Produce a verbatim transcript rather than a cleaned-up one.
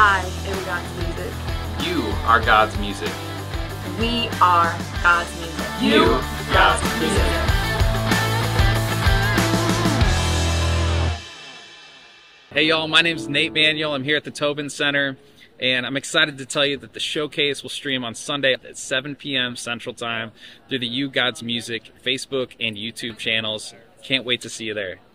I am God's music. You are God's music. We are God's music. You, God's music. Hey y'all, my name is Nate Manuel. I'm here at the Tobin Center, and I'm excited to tell you that the showcase will stream on Sunday at seven p m Central Time through the You God's Music Facebook and YouTube channels. Can't wait to see you there.